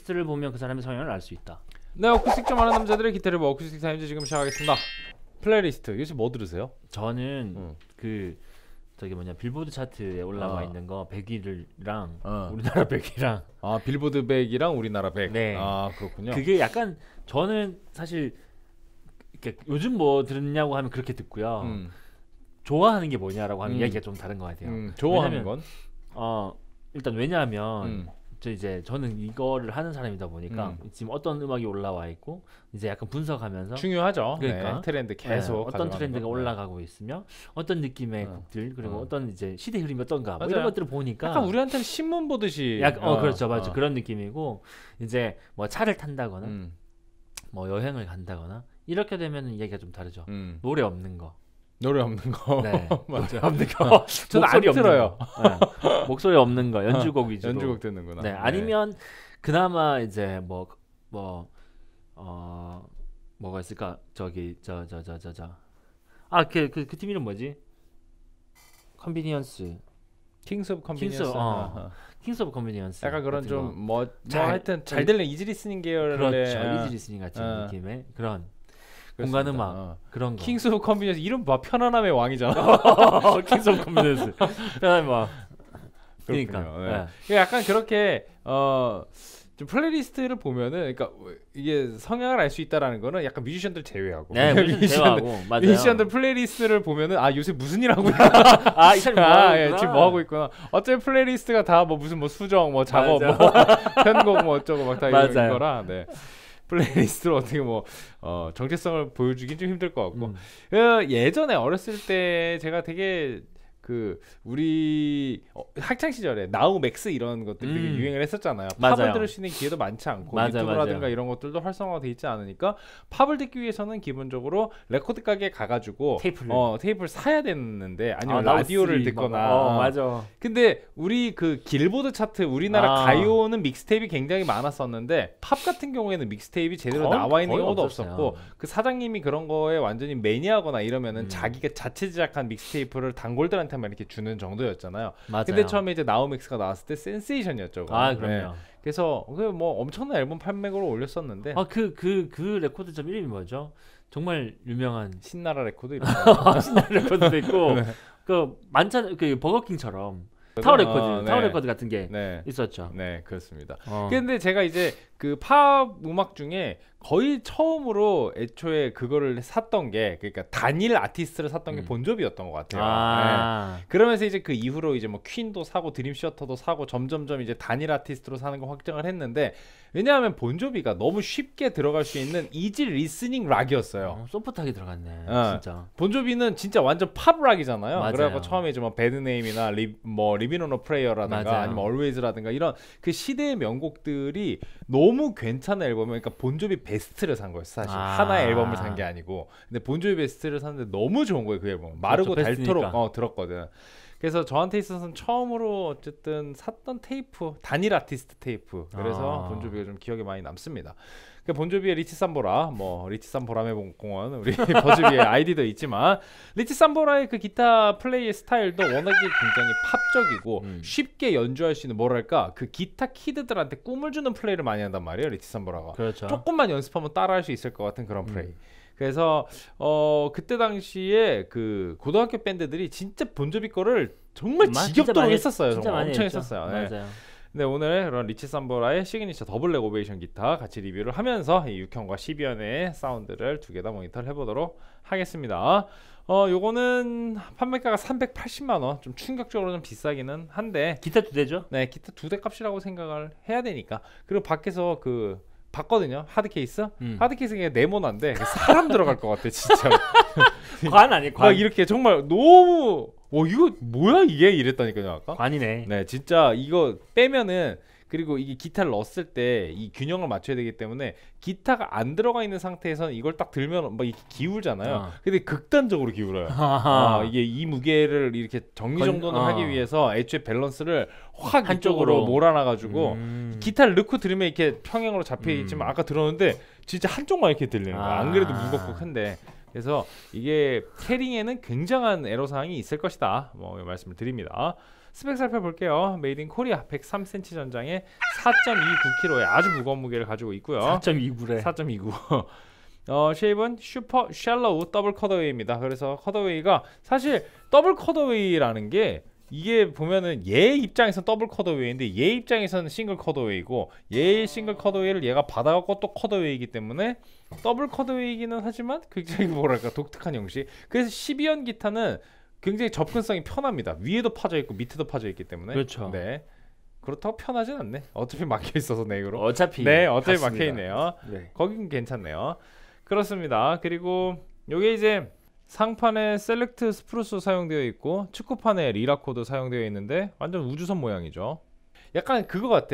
플레이리스트를 보면 그 사람의 성향을 알 수 있다. 네, 어쿠스틱 좀 아는 남자들의 기타 리뷰 어쿠스틱 타임즈 지금 시작하겠습니다. 플레이리스트 요새 뭐 들으세요? 저는 그 저기 뭐냐 빌보드 차트에 올라와 있는 거 100위랑 우리나라 100위랑 아 빌보드 100이랑 우리나라 100. 네. 아 그렇군요. 그게 약간 저는 사실 이렇게 요즘 뭐 들었냐고 하면 그렇게 듣고요. 좋아하는 게 뭐냐라고 하면 이야기가 좀 다른 것 같아요. 좋아하는 왜냐면, 건? 일단 왜냐하면 저는 이거를 하는 사람이다 보니까 지금 어떤 음악이 올라와 있고 이제 약간 분석하면서 중요하죠. 그러니까 네, 트렌드 계속 어떤 트렌드가 거. 올라가고 있으며 어떤 느낌의 곡들 그리고 어떤 이제 시대 흐름이 어떤가 뭐 이런 것들을 보니까 약간 우리한테는 신문 보듯이 그렇죠 맞죠 그런 느낌이고 이제 뭐 차를 탄다거나 뭐 여행을 간다거나 이렇게 되면 이야기가 좀 다르죠. 노래 없는 거. 노래 없는 거. 네. 맞아요. 없는 거. 저는 안 들어요. 네. 목소리 없는 거. 연주곡 위주로. 연주곡 듣는구나. 네. 아니면 그나마 이제 뭐가 있을까? 저기 그 팀 이름 뭐지? 컨비니언스. 킹스 오브 컨비니언스. 킹스 오브 컨비니언스. 약간 그런 좀 하여튼 잘 들리는 이지 리스닝 계열의 그렇죠. 이지 리스닝 같은 느낌의 그런 공간 음악 그런 거. 킹스 오브 컨비니언스 이름 봐. 편안함의 왕이잖아. 킹스 오브 컨비니언스. 편안함의 왕. 그러니까 네. 약간 그렇게 좀 플레이리스트를 보면은 그러니까 이게 성향을 알 수 있다라는 거는 약간 뮤지션들 제외하고 네, 제외하고 맞아요. 뮤지션들 플레이리스트를 보면은 요새 무슨 일 하고 있나 이 사람이 지금 뭐 하고 있구나. 어차피 플레이리스트가 다 뭐 무슨 뭐 수정 뭐 작업 뭐 편곡 뭐 어쩌고 막 다 이런 거라 네. 플레이리스트로 어떻게 뭐 정체성을 보여주긴 좀 힘들 것 같고 예전에 어렸을 때 제가 되게 우리 학창 시절에 나우 맥스 이런 것들이 되게 유행을 했었잖아요. 팝을 들을 수 있는 기회도 많지 않고 유튜브라든가 이런 것들도 활성화가 돼 있지 않으니까 팝을 듣기 위해서는 기본적으로 레코드 가게에 가가지고 테이프를 사야 됐는데 아니면 라디오를 듣거나 맞아. 근데 우리 그 길보드 차트 우리나라 가요는 믹스테이프가 굉장히 많았었는데 팝 같은 경우에는 믹스테이프가 제대로 나와 있는 경우도 없었고 그 사장님이 그런 거에 완전히 매니아거나 이러면은 자기가 자체 제작한 믹스테이프를 단골들한테 이렇게 주는 정도였잖아요. 맞아요. 근데 처음에 이제 나우맥스가 나왔을 때 센세이션이었죠. 그럼요. 네. 그래서 뭐 엄청난 앨범 판매고를 올렸었는데. 그 레코드점 이름이 뭐죠? 정말 유명한 신나라 레코드 이런 신나라 레코드도 있고 네. 그 많잖아요. 그 버거킹처럼 타워 레코드 같은 게 있었죠. 네, 그렇습니다. 근데 제가 이제 그 팝 음악 중에 거의 처음으로 애초에 그거를 샀던 게 그러니까 단일 아티스트를 샀던 게 본조비였던 것 같아요. 네. 그러면서 이제 그 이후로 이제 뭐 퀸도 사고 드림 시어터도 사고 점점점 이제 단일 아티스트로 사는 거 확정을 했는데 왜냐하면 본조비가 너무 쉽게 들어갈 수 있는 이지 리스닝 락이었어요. 소프트하게 들어갔네. 진짜. 본조비는 진짜 완전 팝 락이잖아요. 그래갖고 처음에 이제 뭐 배드네임이나 리빈 온 어 프레이어라든가 아니면 얼웨이즈라든가 이런 그 시대의 명곡들이 너무 괜찮은 앨범이니까 그러니까 본조비 베스트를 산 거였어 사실. 하나의 앨범을 산 게 아니고 근데 본조비 베스트를 샀는데 너무 좋은 거예요 그 앨범. 마르고 닳도록 들었거든. 그래서 저한테 있어서는 처음으로 어쨌든 샀던 테이프 단일 아티스트 테이프. 그래서 본조비가 좀 기억에 많이 남습니다. 본조비의 리치 삼보라, 뭐 리치 삼보라의 공원, 우리 버즈비의 아이디도 있지만 리치 삼보라의 그 기타 플레이의 스타일도 워낙에 굉장히 팝적이고 쉽게 연주할 수 있는 뭐랄까 그 기타 키드들한테 꿈을 주는 플레이를 많이 한단 말이에요 리치 삼보라가. 그렇죠. 조금만 연습하면 따라할 수 있을 것 같은 그런 플레이. 그래서 그때 당시에 그 고등학교 밴드들이 진짜 본조비 거를 정말 지겹도록 했었어요. 정말 엄청 했었어요. 네. 맞아요. 네, 오늘 그런 리치 삼보라의 시그니처 더블랙 오베이션 기타 같이 리뷰를 하면서 이 6현과 12현의 사운드를 두 개 다 모니터를 해보도록 하겠습니다. 요거는 판매가가 380만원, 좀 충격적으로 좀 비싸기는 한데 기타 두 대죠? 네, 기타 두 대 값이라고 생각을 해야 되니까. 그리고 밖에서 봤거든요. 하드케이스? 하드케이스가 그냥 네모난데 사람 들어갈 것 같아 진짜. 관 아니 관. 막 이렇게 정말 너무 이거 뭐야 이게 이랬다니까요 아까. 관이네. 네, 진짜 이거 빼면은 그리고 이게 기타를 넣었을 때 이 균형을 맞춰야 되기 때문에 기타가 안 들어가 있는 상태에서는 이걸 딱 들면 막 이렇게 기울잖아요. 근데 극단적으로 기울어요. 이게 이 무게를 이렇게 정리정돈을 하기 위해서 애초에 밸런스를 확 한쪽으로 몰아놔가지고 기타를 넣고 들으면 이렇게 평행으로 잡혀 있지만 아까 들었는데 진짜 한쪽만 이렇게 들리는 거야. 안 그래도 무겁고 큰데. 그래서 이게 캐링에는 굉장한 애로사항이 있을 것이다 뭐 말씀을 드립니다. 스펙 살펴볼게요. 메이드 인 코리아 103cm 전장에 4.29kg의 아주 무거운 무게를 가지고 있고요. 4.29래. 4.29. 쉐입은 슈퍼 샬로우 더블 컷어웨이입니다. 그래서 컷어웨이가 사실 더블 컷어웨이라는 게 이게 보면은 얘 입장에서는 더블 컷어웨이인데 얘 입장에서는 싱글 컷어웨이고 얘 싱글 컷어웨이를 얘가 받아갖고 또 컷어웨이이기 때문에 더블 컷어웨이이기는 하지만 굉장히 뭐랄까 독특한 형식. 그래서 12연 기타는 굉장히 접근성이 편합니다. 위에도 파져 있고 밑에도 파져 있기 때문에. 그렇죠. 네. 그렇다고 편하진 않네. 어차피 막혀 있어서 네그로. 어차피 막혀 있네요. 네. 거긴 괜찮네요. 그렇습니다. 그리고 요게 이제 상판에 셀렉트 스프루스 사용되어 있고 축구판에 리라코도 사용되어 있는데 완전 우주선 모양이죠. 약간 그거 같아.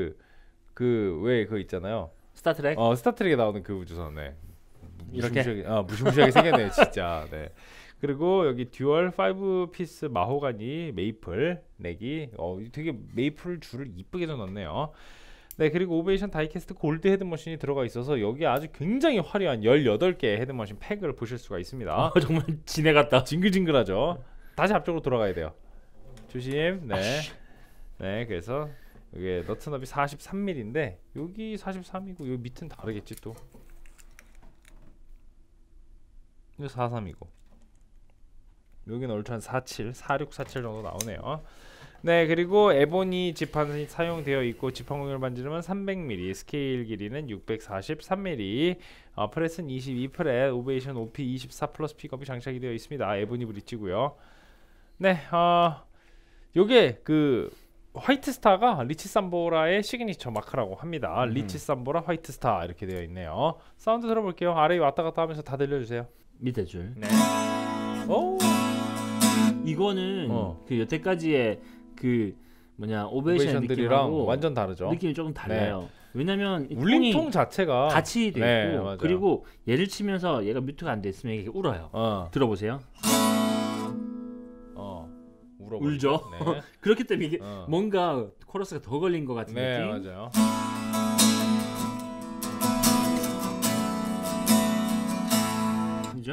왜 그거 있잖아요. 스타트랙? 스타트랙에 나오는 그 우주선에 이렇게 무시무시하게 생겼네요, 진짜. 네. 그리고 여기 듀얼 5피스 마호가니 메이플 내기. 되게 메이플 줄을 이쁘게 넣었네요. 네, 그리고 오베이션 다이캐스트 골드 헤드머신이 들어가 있어서 여기 아주 굉장히 화려한 18개의 헤드머신 팩을 보실 수가 있습니다. 정말 지네 같다. 징글징글하죠. 다시 앞쪽으로 돌아가야 돼요. 조심. 네. 네, 그래서 이게 너트 너비 43mm인데 여기 43이고 여기 밑은 다르겠지 또. 이거 43이고 여기는 울트라 47, 4647 정도 나오네요. 네, 그리고 에보니 지판이 사용되어 있고 지판 공률 반지름은 300mm, 스케일 길이는 643mm, 프렛은 22프렛, 오베이션 OP 24 플러스 픽업이 장착이 되어 있습니다. 에보니 브릿지고요. 네, 요게 그 화이트 스타가 리치 삼보라의 시그니처 마크라고 합니다. 리치 삼보라 화이트 스타 이렇게 되어 있네요. 사운드 들어볼게요. 아래 왔다 갔다 하면서 다 들려주세요. 밑에 줄. 네. 오. 이거는 그 여태까지의 그 오베이션들이랑 완전 다르죠. 느낌이 조금 달라요. 네. 왜냐면 울림통 자체가 같이 돼 네, 있고 맞아요. 그리고 얘를 치면서 얘가 뮤트가 안 돼 있으면 이게 울어요. 들어보세요. 울죠. 네. 그렇기 때문에 이게 뭔가 코러스가 더 걸린 것 같은 네, 느낌. 맞아요. 그죠?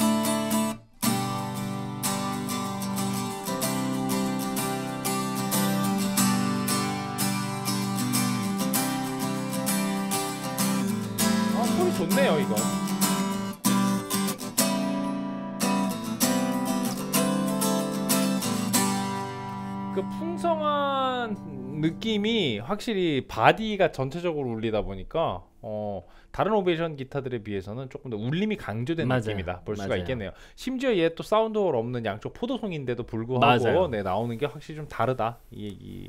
소리 좋네요, 이건. 그 풍성한 느낌이 확실히 바디가 전체적으로 울리다 보니까 다른 오베이션 기타들에 비해서는 조금 더 울림이 강조된 맞아요. 느낌이다 볼 수가 있겠네요. 심지어 얘 또 사운드 홀 없는 양쪽 포도송인데도 불구하고 네, 나오는 게 확실히 좀 다르다 이 얘기.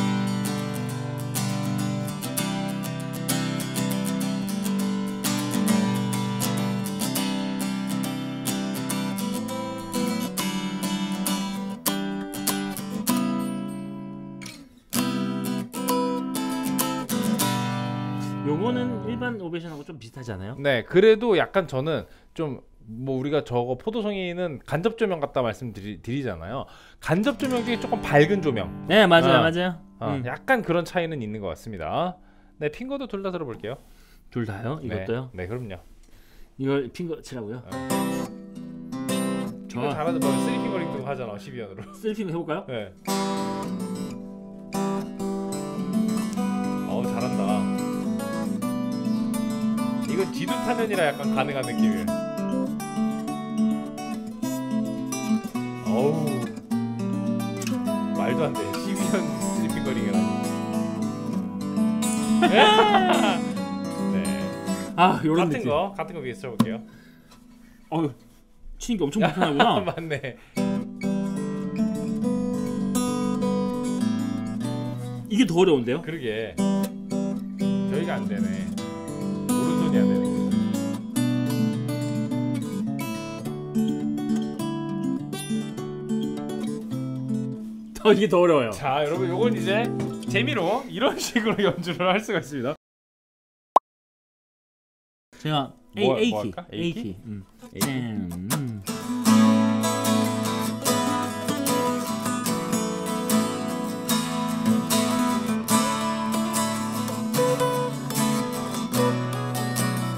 요거는 일반 오베이션하고 좀 비슷하지 않아요? 네, 그래도 약간 저는 좀 뭐 우리가 저거 포도송이는 간접 조명 같다 말씀드리잖아요. 간접 조명 중에 조금 밝은 조명. 네, 맞아요, 맞아요. 약간 그런 차이는 있는 것 같습니다. 네, 핑거도 둘 다 들어볼게요. 둘 다요? 이것도요? 네, 그럼요. 이걸 핑거 치라고요? 핑거 잘하는 거 3핑거링도 하잖아, 12연으로. 3핑거 해볼까요? 네. 잘한다. 이건 지도 타면이라 약간 가능한 느낌이에요. 어우, 말도 안 돼. 12년 스리핑거링이라니. 네. 요런 같은 거 위에서 쳐볼게요. 치는 게 엄청 불편하구나. 맞네. 이게 더 어려운데요? 그러게. 저희가 안 되네. 오른손이 안 되는 거죠. 이게 더 어려워요. 자, 여러분, 요건 이제 재미로 이런 식으로 연주를 할 수가 있습니다. 제가 A키. A키.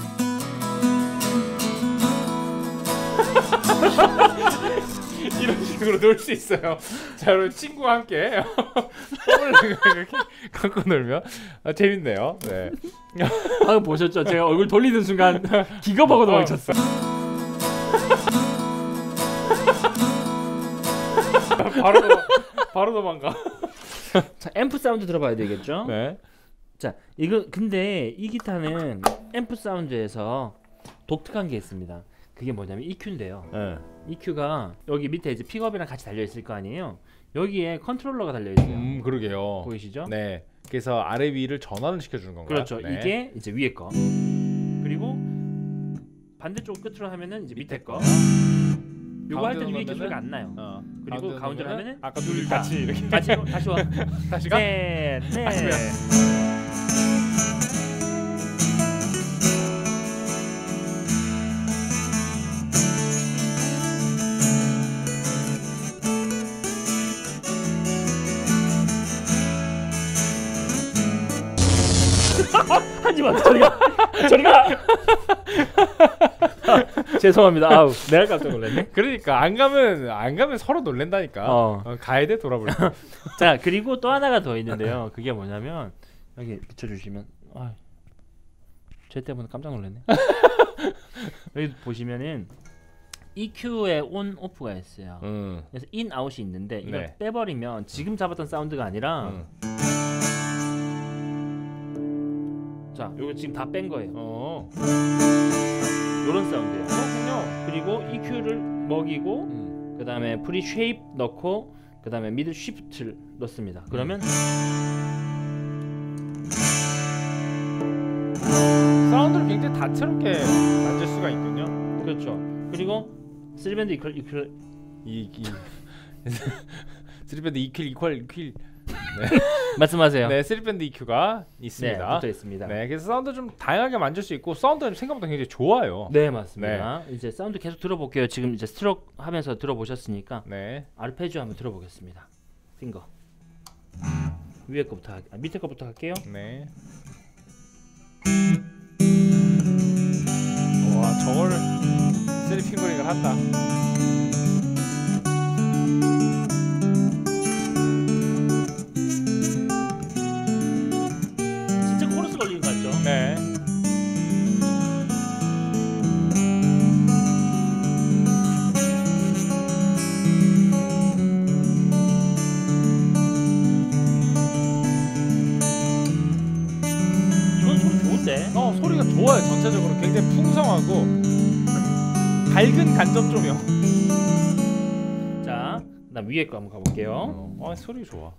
이런 식으로 식으로 놀 수 있어요. 자, 여러분 친구와 함께 이렇게 갖고 놀면 재밌네요. 네. 방금 보셨죠? 제가 얼굴 돌리는 순간 기겁하고 도망쳤어. 바로 도망가. 자, 앰프 사운드 들어봐야 되겠죠? 네. 자, 이거 근데 이 기타는 앰프 사운드에서 독특한 게 있습니다. 그게 뭐냐면 EQ인데요. 네. EQ가 여기 밑에 이제 픽업이랑 같이 달려 있을 거 아니에요. 여기에 컨트롤러가 달려 있어요. 그러게요. 보이시죠? 네. 그래서 아래 위를 전환을 시켜주는 건가요? 그렇죠. 네. 이게 이제 위에 거. 그리고 반대쪽 끝으로 하면은 이제 밑에 거. 요거 할 때는 위에 기술가 안 나요. 그리고 가운데로 하면은 아까 둘이 같이 이렇게 다시 와. 다시 가? 네. 하지마. 저리가. 죄송합니다. 아우, 내가 깜짝 놀랐네. 그러니까 안 가면 서로 놀랜다니까. 가야 돼 돌아볼 때. 자, 그리고 또 하나가 더 있는데요. 그게 뭐냐면 여기 비춰주시면, 쟤 때문에 깜짝 놀랐네. 여기 보시면은 EQ의 온 오프가 있어요. 그래서 인 아웃이 있는데 이걸 네. 빼버리면 지금 잡았던 사운드가 아니라 자, 요거 지금 다 뺀 거예요. 요런 사운드예요. 그렇군요. 그리고 EQ를 먹이고 그 다음에 프리 쉐입 넣고 그 다음에 미드 쉬프트를 넣습니다. 그러면 사운드를 굉장히 다채롭게 만들 수가 있군요. 그렇죠. 그리고 3밴드 이퀄 쓰리밴드 이퀄 네. 말씀하세요. 네, 3밴드 EQ가 있습니다. 네, 붙어 있습니다. 네, 그래서 사운드 좀 다양하게 만들 수 있고 사운드는 생각보다 굉장히 좋아요. 네, 맞습니다. 네. 이제 사운드 계속 들어볼게요. 지금 이제 스트로크 하면서 들어보셨으니까 네. 아르페지오 한번 들어보겠습니다. 핑거 위에 거부터 밑에 거부터 할게요. 네. 와, 저걸 3핑거링을 한다. 걸리는 것 같죠? 네. 이건 소리 좋은데? 소리가 좋아요. 전체적으로 굉장히 풍성하고 밝은 간접 조명. 자, 나 위에 거 한번 가볼게요. 소리 좋아.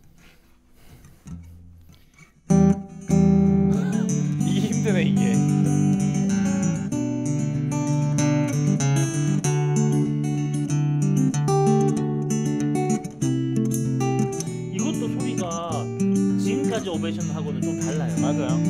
힘드네 이게. 이것도 소리가 지금까지 오베이션하고는 좀 달라요. 맞아요.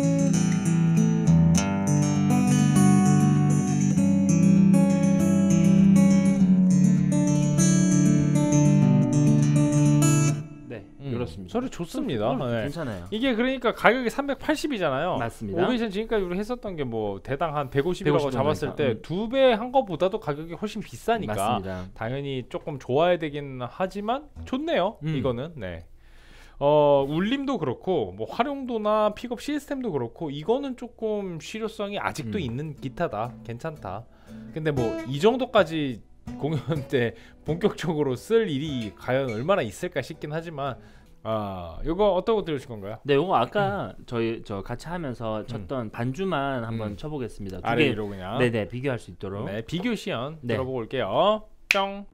그렇습니다. 소리 좋습니다. 네. 괜찮아요. 이게 그러니까 가격이 380이잖아요. 맞습니다. 오베이션 지금까지 우리 했었던 게 뭐 대당 한 150이라고 잡았을 때 2배 한 거보다도 가격이 훨씬 비싸니까 맞습니다. 당연히 조금 좋아야 되긴 하지만 좋네요. 이거는. 네. 울림도 그렇고 뭐 활용도나 픽업 시스템도 그렇고 이거는 조금 실효성이 아직도 있는 기타다. 괜찮다. 근데 뭐 이 정도까지 공연 때 본격적으로 쓸 일이 과연 얼마나 있을까 싶긴 하지만 요거 어떤 거 들으실 건가요? 네, 요거 아까 저 같이 하면서 쳤던 반주만 한번 쳐보겠습니다. 아래 위로 그냥. 네네, 비교할 수 있도록. 네, 비교 시연 들어보고 올게요. 뿅.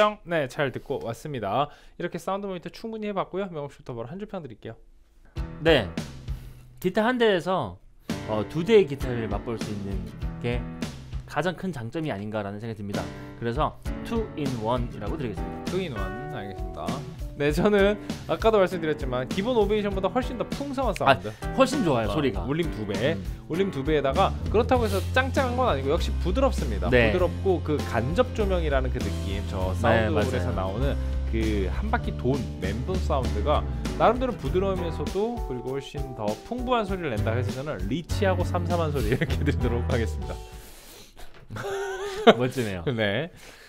띵동. 네, 잘 듣고 왔습니다. 이렇게 사운드 모니터 충분히 해봤고요. 명호씨부터 바로 한 줄 평 드릴게요. 네, 기타 한 대에서 두 대의 기타를 맛볼 수 있는 게 가장 큰 장점이 아닌가라는 생각이 듭니다. 그래서 2-in-1이라고 드리겠습니다. 2-in-1 알겠습니다. 네, 저는 아까도 말씀드렸지만 기본 오베이션보다 훨씬 더 풍성한 사운드. 훨씬 좋아요. 소리가. 울림 2배. 울림 2배에다가 그렇다고 해서 짱짱한 건 아니고 역시 부드럽습니다. 네. 부드럽고 그 간접 조명이라는 그 느낌, 저 사운드홀에서 나오는 그 한 바퀴 돈 멘붕 사운드가 나름대로 부드러우면서도 그리고 훨씬 더 풍부한 소리를 낸다 해서 저는 리치하고 삼삼한 소리 이렇게 드리도록 하겠습니다. 멋지네요. 네.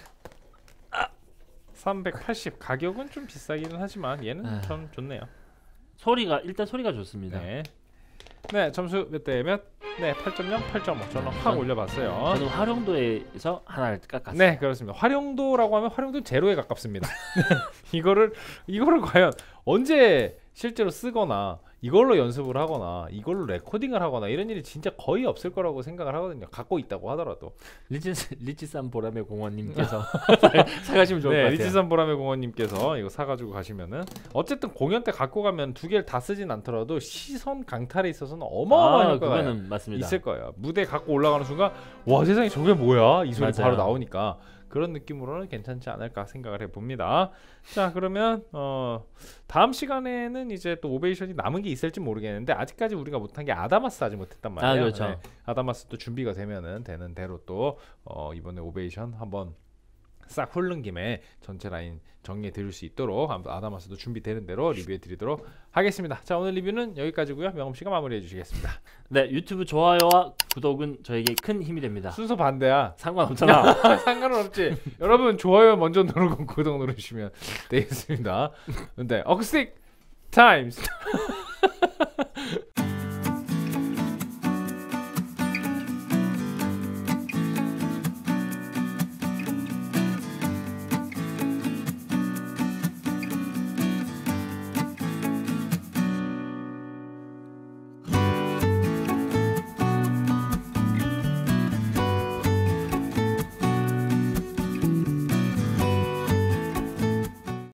380 가격은 좀 비싸기는 하지만 얘는 참 좋네요. 일단 소리가 좋습니다. 네. 네, 점수 몇 대 몇? 네, 8.0, 8.5. 저는 확 올려봤어요. 저는 활용도에서 하나를 깎았어요. 네, 그렇습니다. 활용도라고 하면 활용도 제로에 가깝습니다. 이거를 과연 언제 실제로 쓰거나 이걸로 연습을 하거나 이걸로 레코딩을 하거나 이런 일이 진짜 거의 없을 거라고 생각을 하거든요. 갖고 있다고 하더라도. 리치산 보라매 공원님께서 사가시면 좋을 것 같아요. 리치산 보라매 공원님께서 이거 사가지고 가시면은 어쨌든 공연 때 갖고 가면 두 개를 다 쓰진 않더라도 시선 강탈에 있어서는 어마어마한 효과가 있을 거예요. 무대 갖고 올라가는 순간 와 세상에 저게 뭐야 이 소리 바로 나오니까 그런 느낌으로는 괜찮지 않을까 생각을 해봅니다. 자, 그러면 다음 시간에는 이제 또 오베이션이 남은 게 있을지 모르겠는데 아직까지 우리가 못한 게 아다마스 아직 못했단 말이에요. 그렇죠. 네, 아다마스도 준비가 되면은 되는 대로 또 이번에 오베이션 한번 싹 훑는 김에 전체 라인 정리해 드릴 수 있도록 아다마스도 준비되는 대로 리뷰해 드리도록 하겠습니다. 자, 오늘 리뷰는 여기까지고요. 명엄씨가 마무리해 주시겠습니다. 네, 유튜브 좋아요와 구독은 저에게 큰 힘이 됩니다. 순서 반대야. 상관없잖아. 상관은 없지. 여러분 좋아요 먼저 누르고 구독 누르시면 되겠습니다. 근데 어쿠스틱 타임스